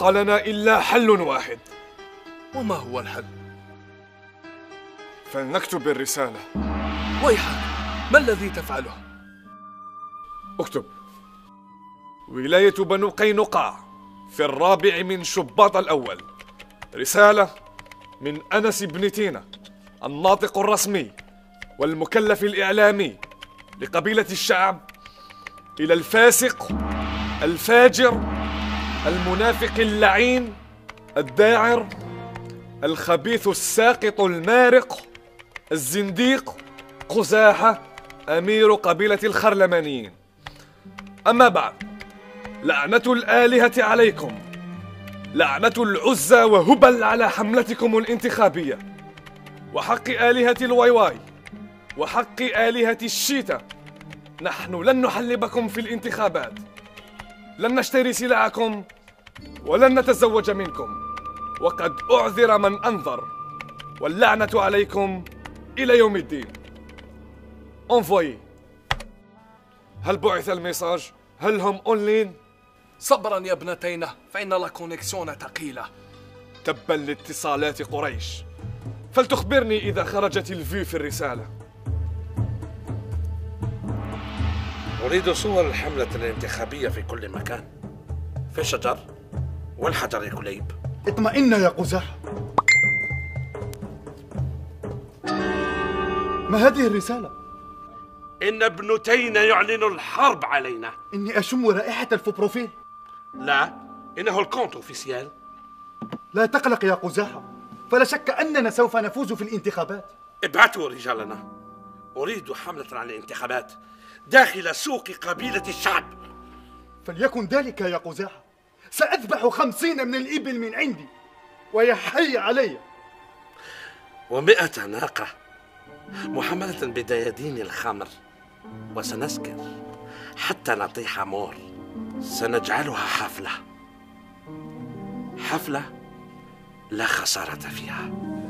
يبقى لنا إلا حل واحد. وما هو الحل؟ فلنكتب الرسالة. ويحك، ما الذي تفعله؟ اكتب: ولاية بنو قينقاع في 4 من شباط الأول، رسالة من أنس بن تينة الناطق الرسمي والمكلف الإعلامي لقبيلة الشعب، إلى الفاسق الفاجر المنافق اللعين الداعر الخبيث الساقط المارق الزنديق قزاحة أمير قبيلة الخرلمانيين. أما بعد، لعنة الآلهة عليكم، لعنة العزى وهبل على حملتكم الانتخابية، وحق آلهة الوايواي وحق آلهة الشيتا. نحن لن نحلبكم في الانتخابات، لن نشتري سلعكم، ولن نتزوج منكم، وقد أعذر من أنذر، واللعنة عليكم إلى يوم الدين. انفوي. هل بعث الميساج؟ هل هم أونلاين؟ صبرا يا ابنتينا، فإن لا كونيكسيون ثقيلة. تبا لاتصالات قريش. فلتخبرني إذا خرجت الفي في الرسالة. أريد صور الحملة الانتخابية في كل مكان، في الشجر والحجر يا كليب. اطمئن يا قزاح. ما هذه الرسالة؟ إن ابن تينة يعلن الحرب علينا. إني أشم رائحة الفوبروفيل. لا، إنه الكونت أوفيسيال. لا تقلق يا قزاحة، فلا شك أننا سوف نفوز في الانتخابات. ابعثوا رجالنا، أريد حملة على الانتخابات داخل سوق قبيلة الشعب. فليكن ذلك يا قزاحة. سأذبح 50 من الإبل من عندي، ويحي علي. 100 ناقة محملة بديادين الخمر، وسنسكر حتى نطيح مور. سنجعلها حفلة، حفلة لا خسارة فيها.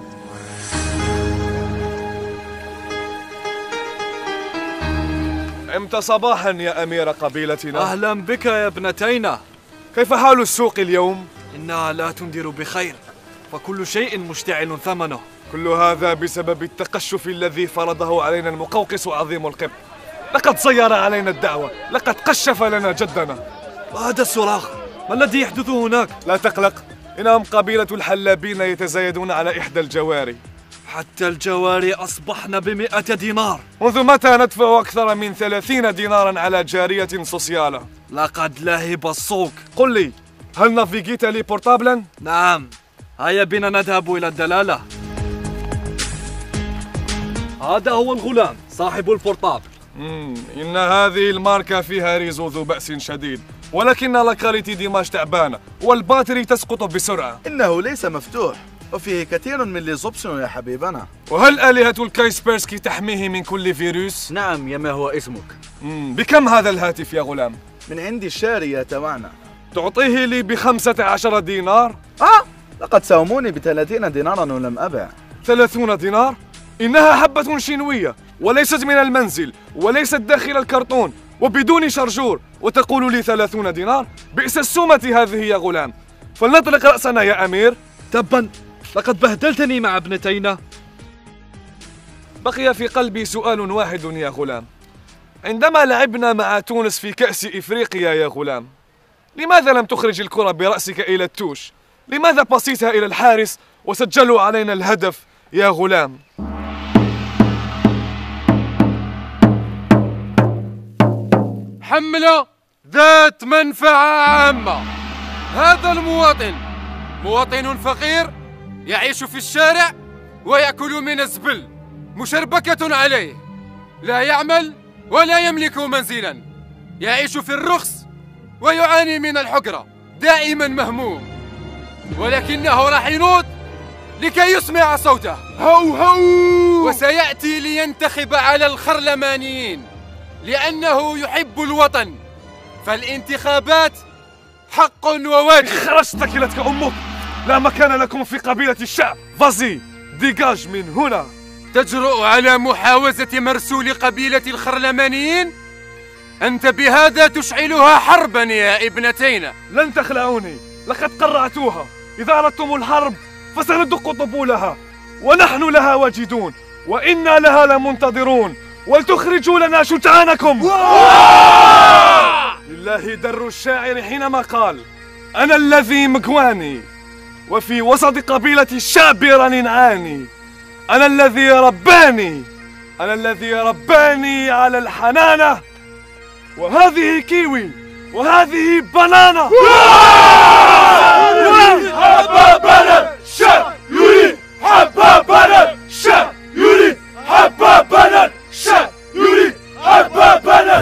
عمت صباحا يا أمير قبيلتنا. أهلا بك يا ابنتينا. كيف حال السوق اليوم؟ إنها لا تنذر بخير، فكل شيء مشتعل ثمنه. كل هذا بسبب التقشف الذي فرضه علينا المقوقس عظيم القبط. لقد صير علينا الدعوة، لقد قشف لنا جدنا. وهذا الصراخ، ما الذي يحدث هناك؟ لا تقلق، إنهم قبيلة الحلابين يتزايدون على إحدى الجواري. حتى الجواري أصبحن ب100 دينار. منذ متى ندفع أكثر من 30 دينارا على جارية سوسيالة؟ لقد لهب السوق. قل لي، هل نافيجيت لي بورتابلا؟ نعم، هيا بنا نذهب إلى الدلالة. هذا هو الغلام صاحب البورتابل. إن هذه الماركة فيها ريزو ذو بأس شديد، ولكن لاكاريتي ديماج تعبانة والباتري تسقط بسرعة. إنه ليس مفتوح، وفيه كثير من ليزوبسون يا حبيبنا. وهل آلهة الكايسبيرسكي تحميه من كل فيروس؟ نعم، يا ما هو اسمك؟ بكم هذا الهاتف يا غلام؟ من عند الشارية تبعنا. تعطيه لي ب15 دينار؟ لقد ساوموني ب30 دينارا ولم أبع. 30 دينار؟ إنها حبة شينوية، وليست من المنزل، وليست داخل الكرتون، وبدون شرجور، وتقول لي 30 دينار؟ بئس السومة هذه يا غلام. فلنطلق رأسنا يا أمير. تبا، لقد بهدلتني مع ابنتينا. بقي في قلبي سؤال واحد يا غلام. عندما لعبنا مع تونس في كأس إفريقيا يا غلام، لماذا لم تخرج الكرة برأسك إلى التوش؟ لماذا بصيتها إلى الحارس وسجلوا علينا الهدف يا غلام؟ حملة ذات منفعة عامة. هذا المواطن مواطن فقير يعيش في الشارع ويأكل من الزبل، مشربكة عليه، لا يعمل ولا يملك منزلا، يعيش في الرخص ويعاني من الحقرة، دائما مهموم، ولكنه راح ينوض لكي يسمع صوته. هو هو، وسيأتي لينتخب على الخرلمانيين لأنه يحب الوطن، فالانتخابات حق وواجب. خرجت كلتك أمك، لا مكان لكم في قبيلة الشعب. فازي ديجاج من هنا. تجرؤ على محاوزة مرسول قبيلة الخرلمانيين؟ أنت بهذا تشعلها حربا يا ابنتينا. لن تخلعوني، لقد قرعتوها. إذا أردتم الحرب فسندق طبولها، ونحن لها واجدون، وإنا لها لمنتظرون، ولتخرجوا لنا شجعانكم. لله در الشاعر حينما قال: أنا الذي مكواني وفي وسط قبيلة الشعب رنعاني، أنا الذي رباني، أنا الذي رباني على الحنانة، وهذه كيوي وهذه بنانا. حبابنا الشعب يريد، حبابنا الشعب يريد، حبابنا الشعب يريد، حبابنا.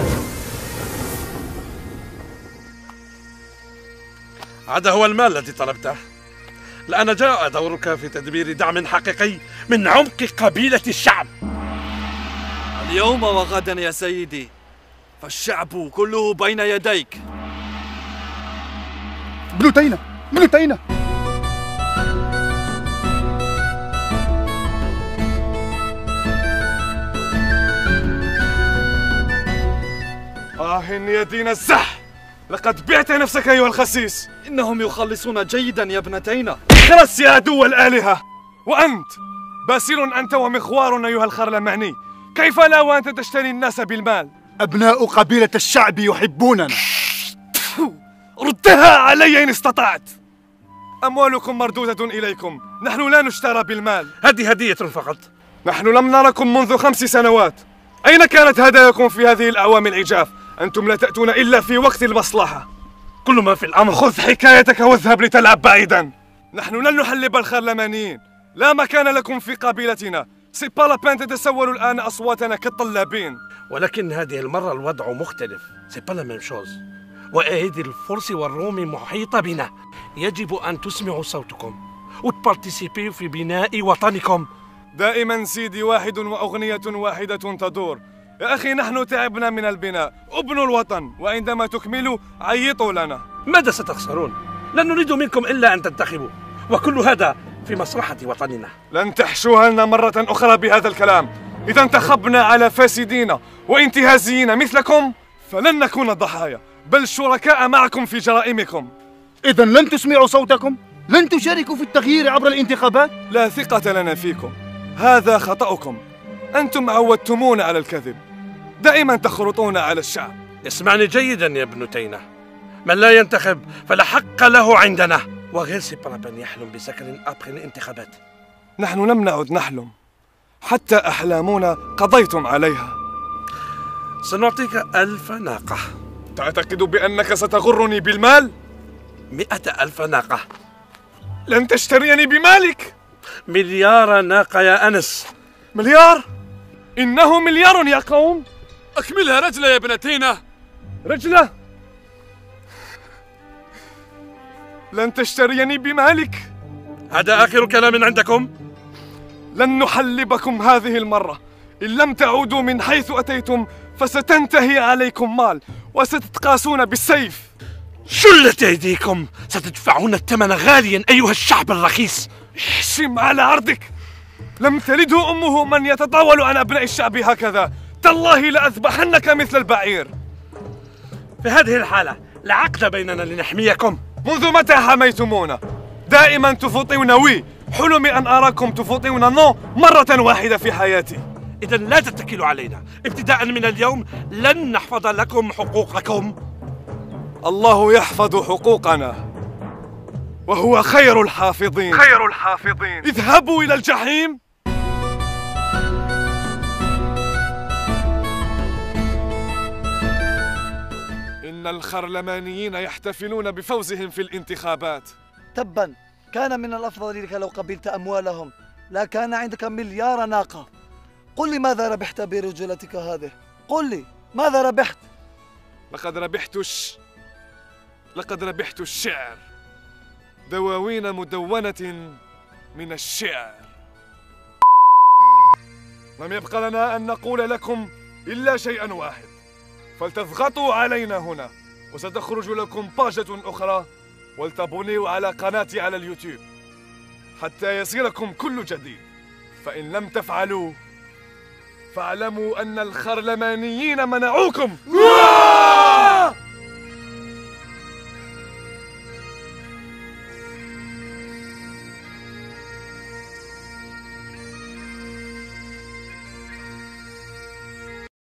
هذا هو المال الذي طلبته. الآن جاء دورك في تدبير دعم حقيقي من عمق قبيلة الشعب. اليوم وغدا يا سيدي، فالشعب كله بين يديك. ابن تينة، ابن تينة. يا دين الزح، لقد بعت نفسك أيها الخسيس. إنهم يخلصون جيدا يا ابن تينة. خلص يا عدو الآلهة. وأنت باسل أنت ومخوار أيها الخرلماني، كيف لا وأنت تشتري الناس بالمال؟ أبناء قبيلة الشعب يحبوننا. ردها علي إن استطعت. أموالكم مردودة إليكم، نحن لا نشترى بالمال. هذه هدية فقط. نحن لم نركم منذ 5 سنوات. أين كانت هداياكم في هذه الأعوام العجاف؟ أنتم لا تأتون إلا في وقت المصلحة. كل ما في الأمر خذ حكايتك واذهب لتلعب بعيدا. نحن لن نحلب الخرلمانيين، لا مكان لكم في قبيلتنا. سي با لا بين تتسولوا الآن أصواتنا كالطلابين. ولكن هذه المرة الوضع مختلف. سي با لا ميم شوز. وأيدي الفرس والروم محيطة بنا. يجب أن تسمعوا صوتكم وتبارتيسيبيوا في بناء وطنكم. دائما سيدي واحد وأغنية واحدة تدور. يا أخي نحن تعبنا من البناء، ابنوا الوطن، وعندما تكملوا عيطوا لنا. ماذا ستخسرون؟ لن نريد منكم إلا أن تنتخبوا، وكل هذا في مصلحة وطننا. لن تحشوها لنا مرة أخرى بهذا الكلام. إذا انتخبنا على فاسدين وانتهازيين مثلكم فلن نكون ضحايا، بل شركاء معكم في جرائمكم. إذا لن تسمعوا صوتكم؟ لن تشاركوا في التغيير عبر الانتخابات؟ لا ثقة لنا فيكم، هذا خطأكم. أنتم عودتمونا على الكذب، دائما تخرطون على الشعب. اسمعني جيدا يا ابن تينة، من لا ينتخب فلا حق له عندنا. وغير سي با لا بين يحلم بسكن أبخي الانتخابات. نحن لم نعد نحلم، حتى أحلامنا قضيتم عليها. سنعطيك 1000 ناقة. تعتقد بأنك ستغرني بالمال؟ 100,000 ناقة. لن تشتريني بمالك. 1,000,000,000 ناقة يا أنس. مليار؟ إنه مليار يا قوم. أكملها رجلة يا ابن تينة. رجلة؟ لن تشتريني بمالك. هذا آخر كلام عندكم؟ لن نحلبكم هذه المرة. إن لم تعودوا من حيث أتيتم فستنتهي عليكم مال وستتقاسون بالسيف. شلت أيديكم، ستدفعون الثمن غاليا أيها الشعب الرخيص. احشم على عرضك. لم تلده أمه من يتطاول عن أبناء الشعب هكذا. تالله لأذبحنك مثل البعير. في هذه الحالة لا عقد بيننا لنحميكم. منذ متى حميتمونا؟ دائما تفوطون وي. حلمي أن أراكم تفوطون نو مرة واحدة في حياتي. إذا لا تتكلوا علينا. ابتداء من اليوم لن نحفظ لكم حقوقكم. الله يحفظ حقوقنا وهو خير الحافظين. خير الحافظين. اذهبوا إلى الجحيم. إن الخرلمانيين يحتفلون بفوزهم في الانتخابات. تبا، كان من الأفضل لك لو قبلت أموالهم، لا كان عندك 1,000,000,000 ناقة. قل لي ماذا ربحت برجولتك هذه؟ قل لي ماذا ربحت؟ لقد ربحت الشعر، دواوين مدونة من الشعر. لم يبق لنا أن نقول لكم إلا شيئا واحد، فلتضغطوا علينا هنا وستخرج لكم باجة أخرى، ولتبونيوا على قناتي على اليوتيوب حتى يصلكم كل جديد. فإن لم تفعلوا فاعلموا أن الخرلمانيين منعوكم.